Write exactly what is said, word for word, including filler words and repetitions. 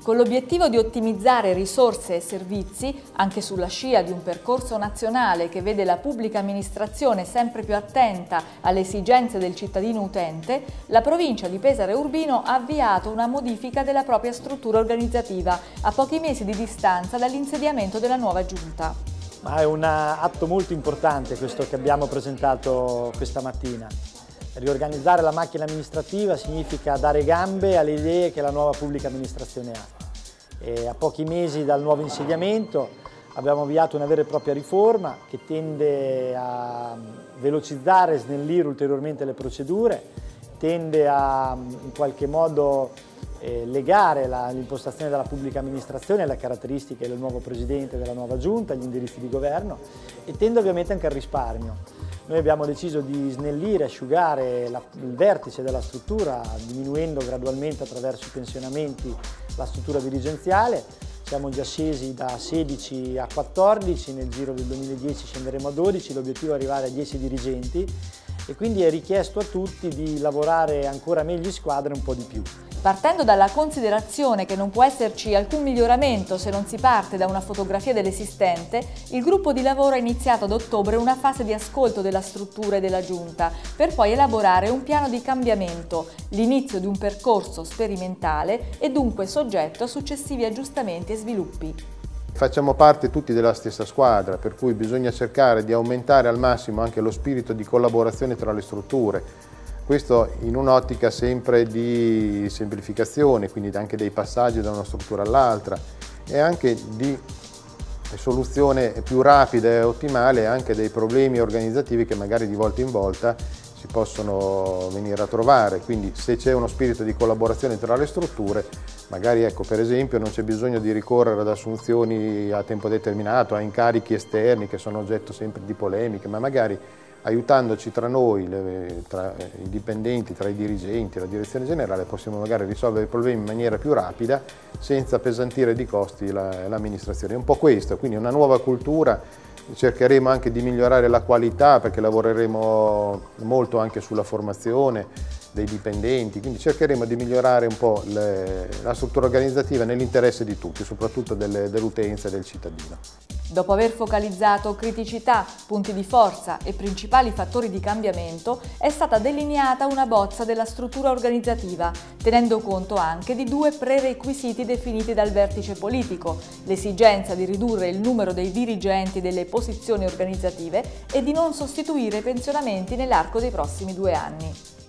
Con l'obiettivo di ottimizzare risorse e servizi, anche sulla scia di un percorso nazionale che vede la pubblica amministrazione sempre più attenta alle esigenze del cittadino utente, la provincia di Pesaro e Urbino ha avviato una modifica della propria struttura organizzativa a pochi mesi di distanza dall'insediamento della nuova giunta. Ma è un atto molto importante questo che abbiamo presentato questa mattina. Riorganizzare la macchina amministrativa significa dare gambe alle idee che la nuova pubblica amministrazione ha. E a pochi mesi dal nuovo insediamento abbiamo avviato una vera e propria riforma che tende a velocizzare e snellire ulteriormente le procedure, tende a in qualche modo eh, legare l'impostazione della pubblica amministrazione alle caratteristiche del nuovo presidente, della nuova giunta, agli indirizzi di governo e tende ovviamente anche al risparmio. Noi abbiamo deciso di snellire, asciugare la, il vertice della struttura, diminuendo gradualmente attraverso i pensionamenti la struttura dirigenziale. Siamo già scesi da sedici a quattordici, nel giro del duemiladieci scenderemo a dodici, l'obiettivo è arrivare a dieci dirigenti e quindi è richiesto a tutti di lavorare ancora meglio in squadra e un po' di più. Partendo dalla considerazione che non può esserci alcun miglioramento se non si parte da una fotografia dell'esistente, il gruppo di lavoro ha iniziato ad ottobre una fase di ascolto della struttura e della giunta, per poi elaborare un piano di cambiamento, l'inizio di un percorso sperimentale e dunque soggetto a successivi aggiustamenti e sviluppi. Facciamo parte tutti della stessa squadra, per cui bisogna cercare di aumentare al massimo anche lo spirito di collaborazione tra le strutture. Questo in un'ottica sempre di semplificazione, quindi anche dei passaggi da una struttura all'altra e anche di soluzione più rapida e ottimale anche dei problemi organizzativi che magari di volta in volta si possono venire a trovare. Quindi se c'è uno spirito di collaborazione tra le strutture, magari ecco per esempio non c'è bisogno di ricorrere ad assunzioni a tempo determinato, a incarichi esterni che sono oggetto sempre di polemiche, ma magari aiutandoci tra noi, le, tra i dipendenti, tra i dirigenti, la direzione generale, possiamo magari risolvere i problemi in maniera più rapida senza appesantire di costi l'amministrazione. È un po' questo, quindi una nuova cultura, cercheremo anche di migliorare la qualità perché lavoreremo molto anche sulla formazione dei dipendenti, quindi cercheremo di migliorare un po' le, la struttura organizzativa nell'interesse di tutti, soprattutto dell'utenza e del cittadino. Dopo aver focalizzato criticità, punti di forza e principali fattori di cambiamento, è stata delineata una bozza della struttura organizzativa, tenendo conto anche di due prerequisiti definiti dal vertice politico: l'esigenza di ridurre il numero dei dirigenti delle posizioni organizzative e di non sostituire i pensionamenti nell'arco dei prossimi due anni.